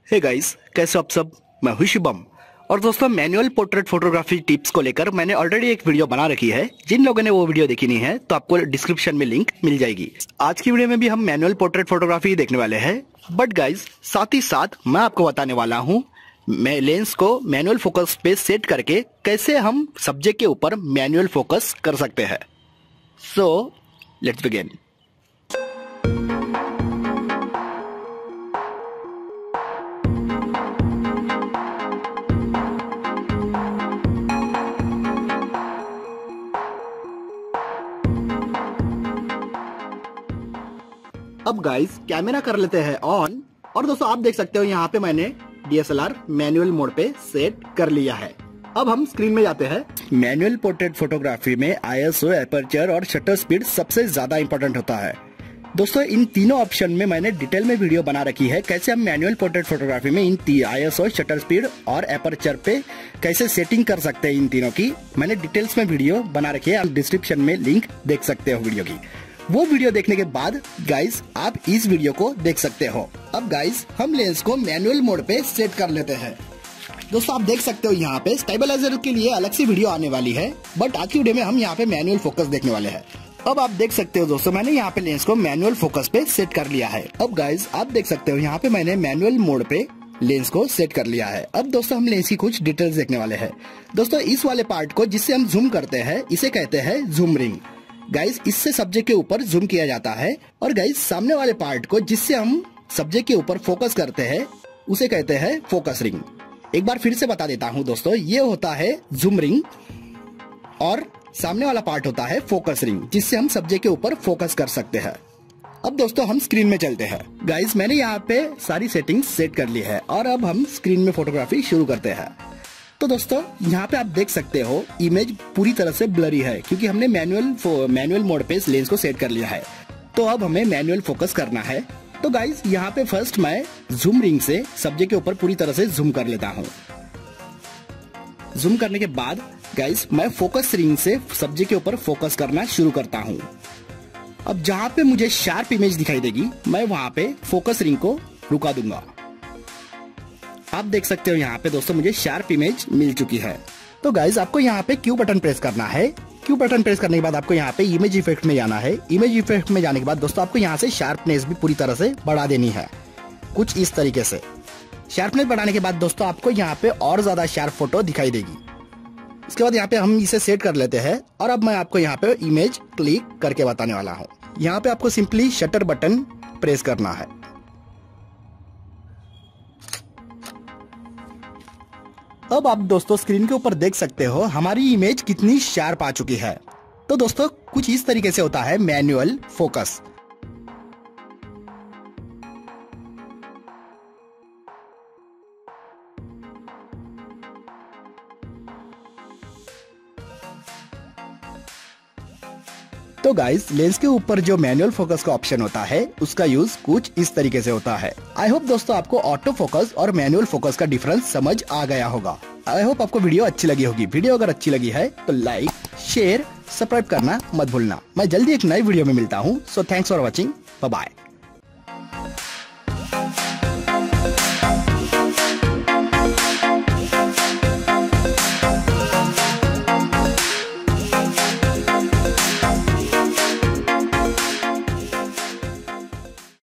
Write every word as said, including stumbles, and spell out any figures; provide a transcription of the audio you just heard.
Hey guys, कैसे हो आप सब। मैं हूं शुभम और दोस्तों मैनुअल पोर्ट्रेट फोटोग्राफी टिप्स को लेकर मैंने ऑलरेडी एक वीडियो बना रखी है। जिन लोगों ने वो वीडियो देखी नहीं है तो आपको डिस्क्रिप्शन में लिंक मिल जाएगी। आज की वीडियो में भी हम मैनुअल पोर्ट्रेट फोटोग्राफी देखने वाले हैं, बट गाइस साथ ही साथ मैं आपको बताने वाला हूँ मैं लेंस को मैनुअल फोकस पे सेट करके कैसे हम सब्जेक्ट के ऊपर मैनुअल फोकस कर सकते हैं। So let's begin. अब गाइस कैमरा कर लेते हैं ऑन और दोस्तों आप देख सकते हो यहाँ पे मैंने D S L R manual mode पे सेट कर लिया है। अब हम स्क्रीन में जाते हैं। मैनुअल पोर्ट्रेट फोटोग्राफी में आई एस ओ, एपर्चर और शटर स्पीड सबसे ज्यादा इंपॉर्टेंट होता है। दोस्तों इन तीनों ऑप्शन में मैंने डिटेल में वीडियो बना रखी है कैसे हम मैनुअल पोर्ट्रेट फोटोग्राफी में in I S O, shutter speed और एपर्चर पे कैसे सेटिंग कर सकते हैं। इन तीनों की मैंने डिटेल्स में वीडियो बना रखी है, आप डिस्क्रिप्शन में लिंक देख सकते हो वीडियो की। वो वीडियो देखने के बाद गाइस आप इस वीडियो को देख सकते हो। अब गाइस हम लेंस को मैनुअल मोड पे सेट कर लेते हैं। दोस्तों आप देख सकते हो यहाँ पे स्टेबलाइजर के लिए अलग से वीडियो आने वाली है, बट आज की वीडियो में हम यहाँ पे मैनुअल फोकस देखने वाले हैं। अब आप देख सकते हो दोस्तों मैंने यहाँ पे लेंस को मैनुअल फोकस पे सेट कर लिया है। अब गाइस आप देख सकते हो यहाँ पे मैंने मैनुअल मोड पे लेंस को सेट कर लिया है। अब दोस्तों हम लेंस की कुछ डिटेल्स देखने वाले हैं। दोस्तों इस वाले पार्ट को जिससे हम जूम करते हैं इसे कहते हैं जूम रिंग। गाइस इससे सब्जेक्ट के ऊपर जूम किया जाता है। और गाइस सामने वाले पार्ट को जिससे हम सब्जेक्ट के ऊपर फोकस करते हैं उसे कहते हैं फोकस रिंग। एक बार फिर से बता देता हूं दोस्तों, ये होता है जूम रिंग और सामने वाला पार्ट होता है फोकस रिंग जिससे हम सब्जेक्ट के ऊपर फोकस कर सकते हैं। अब दोस्तों हम स्क्रीन में चलते हैं। गाइस मैंने यहाँ पे सारी सेटिंग्स सेट कर ली है और अब हम स्क्रीन में फोटोग्राफी शुरू करते हैं। तो दोस्तों यहाँ पे आप देख सकते हो इमेज पूरी तरह से ब्लरी है क्योंकि हमने मैनुअल मैनुअल मोड पे लेंस को सेट कर लिया है। तो अब हमें मैनुअल फोकस करना है। तो गाइस यहाँ पे फर्स्ट मैं जूम रिंग से सब्जेक्ट के ऊपर पूरी तरह से जूम कर लेता हूँ। जूम करने के बाद गाइस मैं फोकस रिंग से सब्जेक्ट के ऊपर फोकस करना शुरू करता हूँ। अब जहाँ पे मुझे शार्प इमेज दिखाई देगी मैं वहां पे फोकस रिंग को रुका दूंगा। आप देख सकते हो यहाँ पे दोस्तों मुझे शार्प इमेज मिल चुकी है। तो गाइज आपको यहाँ पे क्यू बटन प्रेस करना है। क्यू बटन प्रेस करने के बाद आपको यहाँ पे इमेज इफेक्ट में जाना है। इमेज इफेक्ट में जाने के बाद दोस्तों आपको यहाँ से शार्पनेस भी पूरी तरह से बढ़ा देनी है, कुछ इस तरीके से। शार्पनेस बढ़ाने के बाद दोस्तों आपको यहाँ पे और ज्यादा शार्प फोटो दिखाई देगी। इसके बाद यहाँ पे हम इसे सेट कर लेते हैं और अब मैं आपको यहाँ पे इमेज क्लिक करके बताने वाला हूँ। यहाँ पे आपको सिंपली शटर बटन प्रेस करना है। अब आप दोस्तों स्क्रीन के ऊपर देख सकते हो हमारी इमेज कितनी शार्प आ चुकी है। तो दोस्तों कुछ इस तरीके से होता है मैनुअल फोकस। तो गाइस लेंस के ऊपर जो मैनुअल फोकस का ऑप्शन होता है उसका यूज कुछ इस तरीके से होता है। आई होप दोस्तों आपको ऑटो फोकस और मैनुअल फोकस का डिफरेंस समझ आ गया होगा। आई होप आपको वीडियो अच्छी लगी होगी। वीडियो अगर अच्छी लगी है तो लाइक, शेयर, सब्सक्राइब करना मत भूलना। मैं जल्दी एक नई वीडियो में मिलता हूँ। So thanks for watching, bye bye.